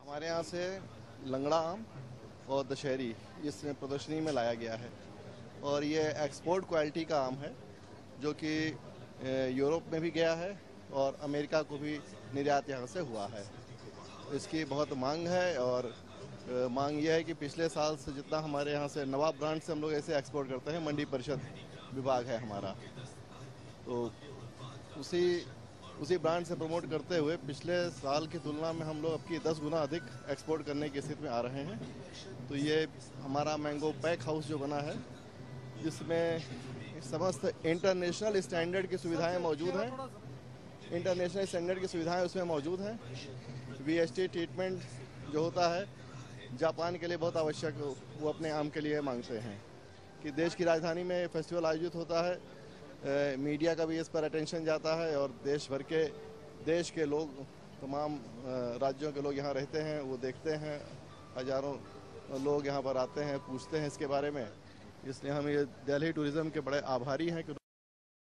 हमारे यहाँ से लंगड़ा आम और दशहरी इस प्रदर्शनी में लाया गया है और ये एक्सपोर्ट क्वालिटी का आम है जो कि यूरोप में भी गया है और अमेरिका को भी निर्यात यहाँ से हुआ है। इसकी बहुत मांग है और मांग यह है कि पिछले साल से जितना हमारे यहाँ से नवाब ब्रांड से हम लोग ऐसे एक्सपोर्ट करते हैं, मंडी परिषद विभाग है हमारा, तो उसी ब्रांड से प्रमोट करते हुए पिछले साल की तुलना में हम लोग अब की 10 गुना अधिक एक्सपोर्ट करने की स्थिति में आ रहे हैं। तो ये हमारा मैंगो पैक हाउस जो बना है, जिसमें समस्त इंटरनेशनल स्टैंडर्ड की सुविधाएं मौजूद हैं, इंटरनेशनल स्टैंडर्ड की सुविधाएं उसमें मौजूद हैं। वीएसटी ट्रीटमेंट जो होता है जापान के लिए बहुत आवश्यक, वो अपने आम के लिए मांगते हैं कि देश की राजधानी में फेस्टिवल आयोजित होता है, मीडिया का भी इस पर अटेंशन जाता है और देश के लोग, तमाम राज्यों के लोग यहाँ रहते हैं, वो देखते हैं, हजारों लोग यहाँ पर आते हैं, पूछते हैं इसके बारे में। इसलिए हम ये दिल्ली टूरिज़्म के बड़े आभारी हैं कि